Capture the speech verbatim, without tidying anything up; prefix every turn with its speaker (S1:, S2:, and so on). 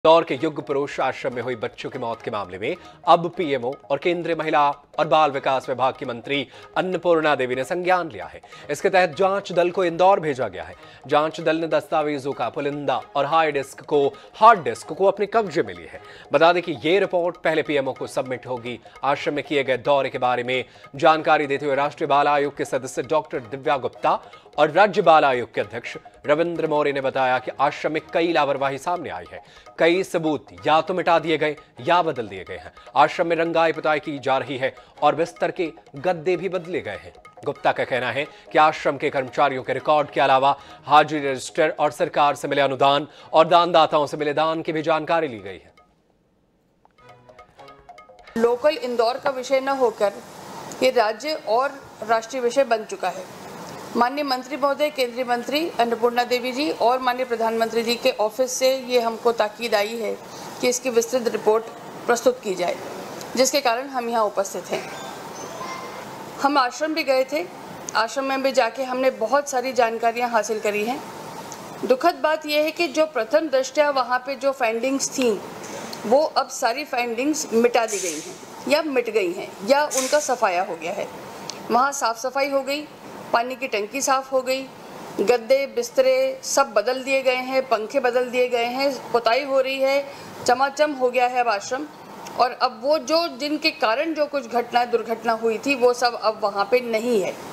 S1: इंदौर के युग पुरुष आश्रम में हुई बच्चों की मौत के मामले में अब पीएमओ और केंद्रीय महिला और बाल विकास विभाग की मंत्री अन्नपूर्णा देवी ने संज्ञान लिया है। इसके तहत जांच दल को इंदौर भेजा गया है। जांच दल ने दस्तावेजों का पुलिंदा और हार्ड डिस्क को हार्ड डिस्क को अपने कब्जे में ली है। बता दें कि ये रिपोर्ट पहले पीएमओ को सबमिट होगी। आश्रम में किए गए दौरे के बारे में जानकारी देते हुए राष्ट्रीय बाल आयोग के सदस्य डॉक्टर दिव्या गुप्ता और राज्य बाल आयोग के अध्यक्ष रविंद्र मौर्य ने बताया कि आश्रम में कई लापरवाही सामने आई है। कई सबूत या तो मिटा दिए गए या बदल दिए गए हैं। आश्रम में रंगाई पुताई की जा रही है और बिस्तर के गद्दे भी बदले गए हैं। गुप्ता का कहना है कि आश्रम के कर्मचारियों के रिकॉर्ड के अलावा हाजिरी रजिस्टर और सरकार से मिले अनुदान और दानदाताओं से मिले दान की भी जानकारी ली गई है।
S2: लोकल इंदौर का विषय न होकर ये राज्य और राष्ट्रीय विषय बन चुका है। माननीय मंत्री महोदय, केंद्रीय मंत्री अन्नपूर्णा देवी जी और माननीय प्रधानमंत्री जी के ऑफिस से ये हमको ताकीद आई है कि इसकी विस्तृत रिपोर्ट प्रस्तुत की जाए, जिसके कारण हम यहाँ उपस्थित हैं। हम आश्रम भी गए थे। आश्रम में भी जाके हमने बहुत सारी जानकारियाँ हासिल करी हैं। दुखद बात यह है कि जो प्रथम दृष्टया वहाँ पे जो फाइंडिंग्स थी वो अब सारी फाइंडिंग्स मिटा दी गई हैं या मिट गई हैं या उनका सफाया हो गया है। वहाँ साफ़ सफाई हो गई, पानी की टंकी साफ़ हो गई, गद्दे बिस्तरे सब बदल दिए गए हैं, पंखे बदल दिए गए हैं, पुताई हो रही है, चमाचम हो गया है अब आश्रम। और अब वो जो जिनके कारण जो कुछ घटना दुर्घटना हुई थी वो सब अब वहाँ पे नहीं है।